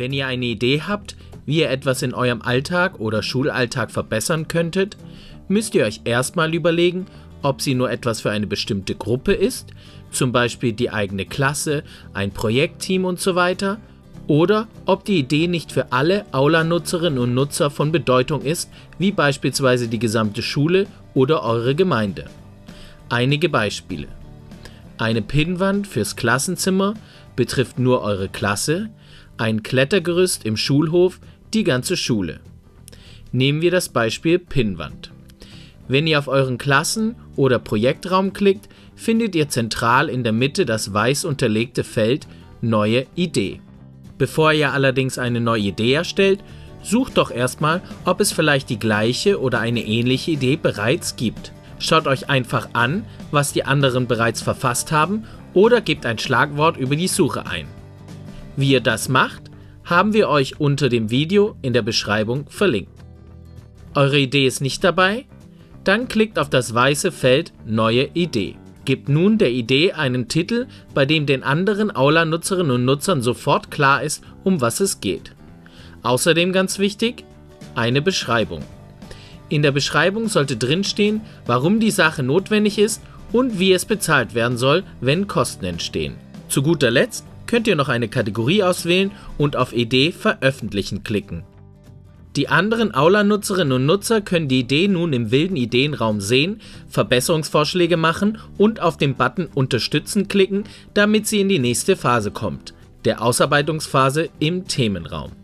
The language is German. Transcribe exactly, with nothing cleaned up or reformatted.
Wenn ihr eine Idee habt, wie ihr etwas in eurem Alltag oder Schulalltag verbessern könntet, müsst ihr euch erstmal überlegen, ob sie nur etwas für eine bestimmte Gruppe ist, zum Beispiel die eigene Klasse, ein Projektteam und so weiter, oder ob die Idee nicht für alle Aula-Nutzerinnen und Nutzer von Bedeutung ist, wie beispielsweise die gesamte Schule oder eure Gemeinde. Einige Beispiele. Eine Pinnwand fürs Klassenzimmer betrifft nur eure Klasse, ein Klettergerüst im Schulhof die ganze Schule. Nehmen wir das Beispiel Pinnwand. Wenn ihr auf euren Klassen- oder Projektraum klickt, findet ihr zentral in der Mitte das weiß unterlegte Feld Neue Idee. Bevor ihr allerdings eine neue Idee erstellt, sucht doch erstmal, ob es vielleicht die gleiche oder eine ähnliche Idee bereits gibt. Schaut euch einfach an, was die anderen bereits verfasst haben, oder gebt ein Schlagwort über die Suche ein. Wie ihr das macht, haben wir euch unter dem Video in der Beschreibung verlinkt. Eure Idee ist nicht dabei? Dann klickt auf das weiße Feld Neue Idee. Gebt nun der Idee einen Titel, bei dem den anderen Aula-Nutzerinnen und Nutzern sofort klar ist, um was es geht. Außerdem ganz wichtig, eine Beschreibung. In der Beschreibung sollte drinstehen, warum die Sache notwendig ist und wie es bezahlt werden soll, wenn Kosten entstehen. Zu guter Letzt könnt ihr noch eine Kategorie auswählen und auf Idee veröffentlichen klicken. Die anderen Aula-Nutzerinnen und Nutzer können die Idee nun im wilden Ideenraum sehen, Verbesserungsvorschläge machen und auf den Button Unterstützen klicken, damit sie in die nächste Phase kommt, der Ausarbeitungsphase im Themenraum.